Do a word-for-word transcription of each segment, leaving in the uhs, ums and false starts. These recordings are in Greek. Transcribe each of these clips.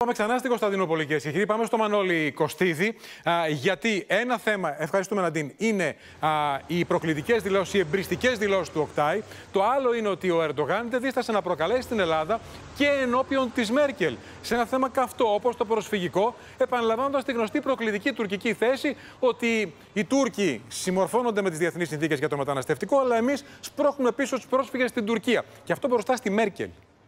Πάμε ξανά στην Κωνσταντινούπολη, κυρίες και κύριοι. Πάμε στο Μανώλη Κωστίδη. Α, γιατί ένα θέμα, ευχαριστούμε Ναντίν, είναι α, οι προκλητικές δηλώσεις, οι εμπριστικές δηλώσεις του Οκτάη. Το άλλο είναι ότι ο Ερντογάν δεν δίστασε να προκαλέσει την Ελλάδα και ενώπιον της Μέρκελ σε ένα θέμα καυτό όπως το προσφυγικό, επαναλαμβάνοντας τη γνωστή προκλητική τουρκική θέση ότι οι Τούρκοι συμμορφώνονται με τις διεθνείς συνθήκες για το μεταναστευτικό, αλλά εμείς σπρώχνουμε πίσω τους πρόσφυγες στην Τουρκία. Και αυτό μπροστά στη Μέρκελ.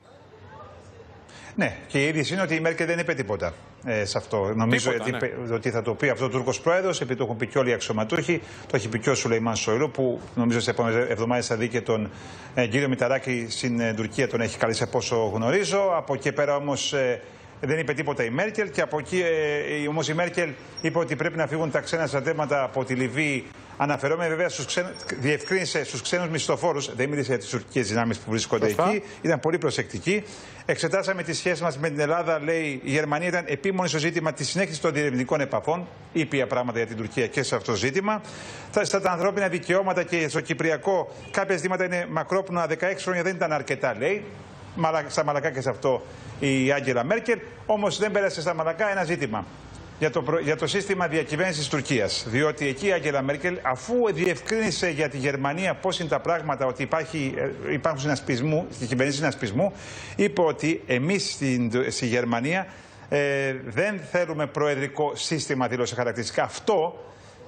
Ναι, και η είδηση είναι ότι η Μέρκελ δεν είπε τίποτα ε, σε αυτό. Νομίζω τίποτα, ότι, ναι. ότι θα το πει αυτό ο Τούρκος πρόεδρος, επειδή το έχουν πει και όλοι οι αξιωματούχοι. Το έχει πει και ο Σουλεϊμάν Σοϊλού, που νομίζω σε επόμενες εβδομάδες θα δει και τον ε, κύριο Μητσοτάκη στην ε, Τουρκία, τον έχει καλέσει από όσο γνωρίζω. Από εκεί πέρα όμως ε, δεν είπε τίποτα η Μέρκελ. Και από εκεί ε, όμως η Μέρκελ είπε ότι πρέπει να φύγουν τα ξένα στρατεύματα από τη Λιβύη. Αναφερόμενοι βέβαια στους ξένους, διευκρίνησε στους ξένους μισθοφόρους, δεν μίλησε για τις τουρκικές δυνάμεις που βρίσκονται Σωστά. εκεί, ήταν πολύ προσεκτική. Εξετάσαμε τις σχέσεις μας με την Ελλάδα, λέει η Γερμανία ήταν επίμονη στο ζήτημα της συνέχισης των διερευνητικών επαφών, ήπια πράγματα για την Τουρκία και σε αυτό το ζήτημα. Στα τα ανθρώπινα δικαιώματα και στο Κυπριακό, κάποια ζητήματα είναι μακρόπνοα, δεκαέξι χρόνια δεν ήταν αρκετά, λέει. Στα μαλακά και σε αυτό η Άγγελα Μέρκελ, όμως δεν πέρασε στα μαλακά ένα ζήτημα. Για το, για το σύστημα διακυβέρνησης της Τουρκίας. Διότι εκεί η Άγγελα Μέρκελ, αφού διευκρίνησε για τη Γερμανία πώς είναι τα πράγματα, ότι υπάρχει, υπάρχουν συνασπισμού, στη κυβέρνηση συνασπισμού, είπε ότι εμείς στην, στη Γερμανία ε, δεν θέλουμε προεδρικό σύστημα, δήλωσε χαρακτηριστικά. Αυτό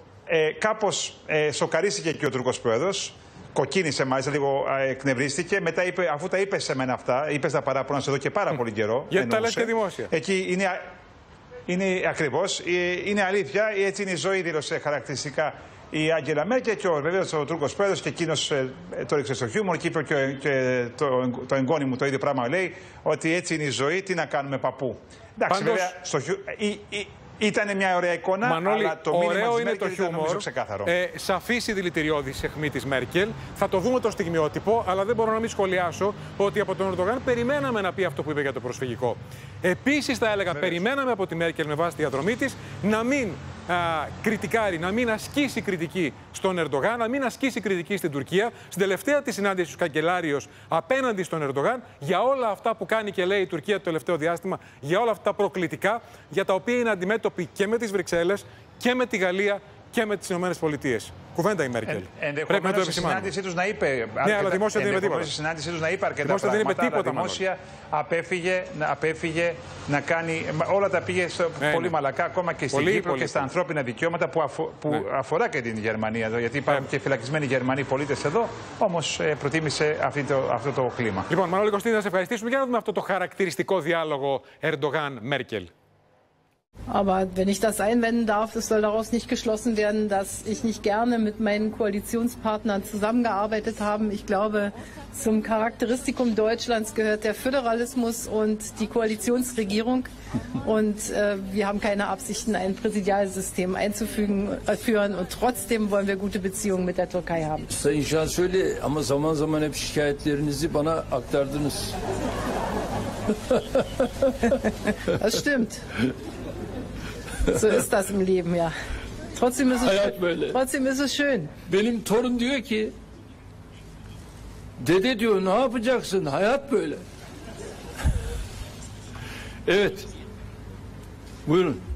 ε, κάπως ε, σοκαρίστηκε και ο Τούρκος πρόεδρος. Κοκκίνησε μάλιστα, λίγο εκνευρίστηκε. Μετά είπε, αφού τα είπε σε μένα αυτά, είπε τα παράπονα εδώ και πάρα πολύ καιρό. Γιατί τα λες και δημόσια. Εκεί είναι. Είναι ακριβώς, είναι αλήθεια, έτσι είναι η ζωή, δήλωσε χαρακτηριστικά η Άγγελα Μέρκελ και ο, βεβαίως ο Τούρκος πρόεδρος και εκείνος ε, το ρίξε στο χιούμορ και είπε και, και το, το εγγόνι μου το ίδιο πράγμα λέει, ότι έτσι είναι η ζωή, τι να κάνουμε παππού. Εντάξει, Πάντως... βέβαια, στο χιού... η, η, ήταν μια ωραία εικόνα, Μανώλη, αλλά το μήνυμα της είναι Μέρκελ το ήταν νομίζω χιούμορ, ξεκάθαρο. Ε, σαφής η δηλητηριώδης αιχμή της Μέρκελ. Θα το δούμε το στιγμιότυπο, αλλά δεν μπορώ να μην σχολιάσω ότι από τον Ερντογάν περιμέναμε να πει αυτό που είπε για το προσφυγικό. Επίσης, θα έλεγα, Βέβαια. περιμέναμε από τη Μέρκελ με βάση τη διαδρομή της να μην α, κριτικάρει, να μην ασκήσει κριτική στον Ερντογάν, να μην ασκήσει κριτική στην Τουρκία. Στην τελευταία τη συνάντηση του καγκελάριος απέναντι στον Ερντογάν για όλα αυτά που κάνει και λέει η Τουρκία το τελευταίο διάστημα, για όλα αυτά τα προκλητικά, για τα οποία είναι αντιμέτωπη και με τις Βρυξέλλες και με τη Γαλλία και με τις Ηνωμένες Πολιτείες. Κουβέντα η Μέρκελ. Ε, Πρέπει να το επισημάνουμε. Η συνάντησή τους να είπε. Ναι, αλλά δημόσια δεν είπε τίποτα. Η συνάντησή τους να είπε αρκετά πράγματα. Δεν είπε τίποτα, δημόσια απέφυγε, απέφυγε να κάνει. Όλα τα πήγε στο, ναι, πολύ ναι. μαλακά, ακόμα και στην Κύπρο πολύ, και στα πολύ. ανθρώπινα δικαιώματα που, αφο, που ναι. αφορά και την Γερμανία. Εδώ, γιατί υπάρχουν ναι. και φυλακισμένοι Γερμανοί πολίτες εδώ. Όμως ε, προτίμησε αυτή το, αυτό το κλίμα. Λοιπόν, Μανώλη Κωστίδη, να σε ευχαριστήσουμε για να δούμε αυτό το χαρακτηριστικό διάλογο Ερντογάν-Μέρκελ. Aber wenn ich das einwenden darf, es soll daraus nicht geschlossen werden, dass ich nicht gerne mit meinen Koalitionspartnern zusammengearbeitet habe. Ich glaube, zum Charakteristikum Deutschlands gehört der Föderalismus und die Koalitionsregierung. Und äh, wir haben keine Absichten, ein Präsidialsystem einzufügen, äh, führen. Und trotzdem wollen wir gute Beziehungen mit der Türkei haben. Sayın Şansölye, ama zaman zaman hep şikayetlerinizi bana aktardınız. Das stimmt. So ist das im Leben, ja. Trotzdem ist es Hayat böyle. Trotzdem ist es schön. Benim torun diyor ki, dede diyor ne yapacaksın? Hayat böyle. Evet. Buyurun.